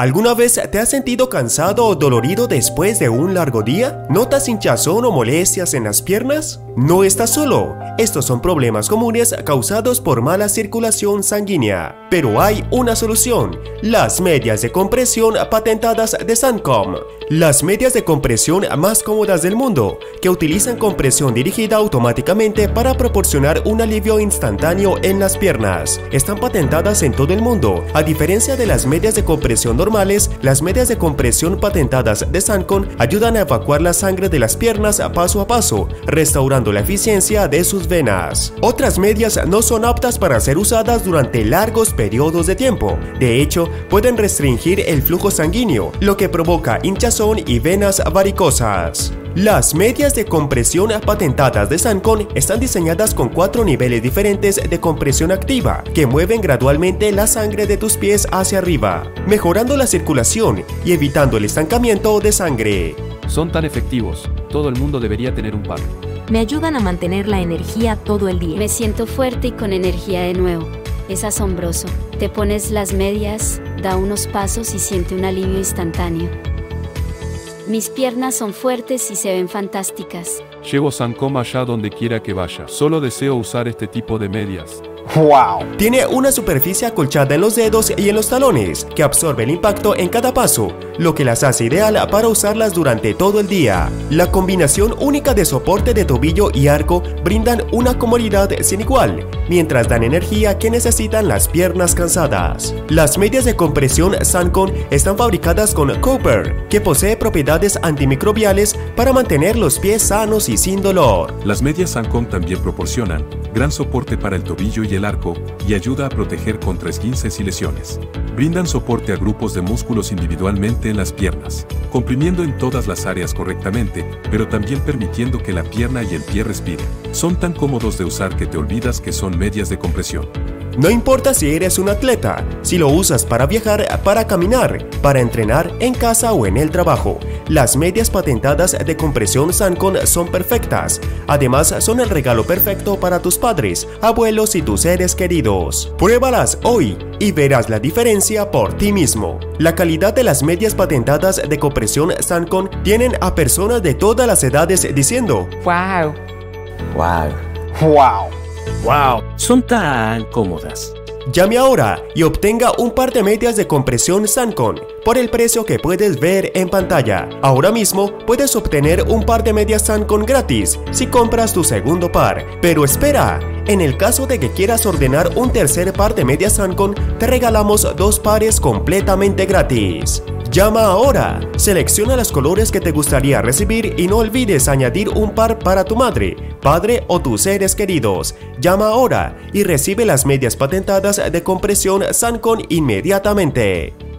¿Alguna vez te has sentido cansado o dolorido después de un largo día? ¿Notas hinchazón o molestias en las piernas? No estás solo. Estos son problemas comunes causados por mala circulación sanguínea. Pero hay una solución: las medias de compresión patentadas de Sancom. Las medias de compresión más cómodas del mundo, que utilizan compresión dirigida automáticamente para proporcionar un alivio instantáneo en las piernas. Están patentadas en todo el mundo. A diferencia de las medias de compresión normales, las medias de compresión patentadas de Sancom ayudan a evacuar la sangre de las piernas paso a paso, restaurando la eficiencia de sus venas. Otras medias no son aptas para ser usadas durante largos periodos de tiempo. De hecho, pueden restringir el flujo sanguíneo, lo que provoca hinchazón y venas varicosas. Las medias de compresión patentadas de Sancom están diseñadas con 4 niveles diferentes de compresión activa, que mueven gradualmente la sangre de tus pies hacia arriba, mejorando la circulación y evitando el estancamiento de sangre. Son tan efectivos, todo el mundo debería tener un par. Me ayudan a mantener la energía todo el día. Me siento fuerte y con energía de nuevo. Es asombroso. Te pones las medias, da unos pasos y siente un alivio instantáneo. Mis piernas son fuertes y se ven fantásticas. Llevo Sancom allá donde quiera que vaya. Solo deseo usar este tipo de medias. ¡Wow! Tiene una superficie acolchada en los dedos y en los talones, que absorbe el impacto en cada paso, lo que las hace ideal para usarlas durante todo el día. La combinación única de soporte de tobillo y arco brindan una comodidad sin igual, mientras dan energía que necesitan las piernas cansadas. Las medias de compresión Sancom están fabricadas con Copper, que posee propiedades antimicrobiales para mantener los pies sanos y sin dolor. Las medias Sancom también proporcionan gran soporte para el tobillo y el arco y ayuda a proteger contra esguinces y lesiones. Brindan soporte a grupos de músculos individualmente en las piernas, comprimiendo en todas las áreas correctamente, pero también permitiendo que la pierna y el pie respiren. Son tan cómodos de usar que te olvidas que son medias de compresión. No importa si eres un atleta, si lo usas para viajar, para caminar, para entrenar en casa o en el trabajo, las medias patentadas de compresión Sancom son perfectas. Además, son el regalo perfecto para tus padres, abuelos y tus seres queridos. Pruébalas hoy y verás la diferencia por ti mismo. La calidad de las medias patentadas de compresión Sancom tienen a personas de todas las edades diciendo ¡Wow! ¡Wow! ¡Wow! ¡Wow! Son tan cómodas. Llame ahora y obtenga un par de medias de compresión Sancom por el precio que puedes ver en pantalla. Ahora mismo puedes obtener un par de medias Sancom gratis si compras tu segundo par. Pero espera, en el caso de que quieras ordenar un tercer par de medias Sancom, te regalamos 2 pares completamente gratis. Llama ahora, selecciona los colores que te gustaría recibir y no olvides añadir un par para tu madre, padre o tus seres queridos. Llama ahora y recibe las medias patentadas de compresión Sancom inmediatamente.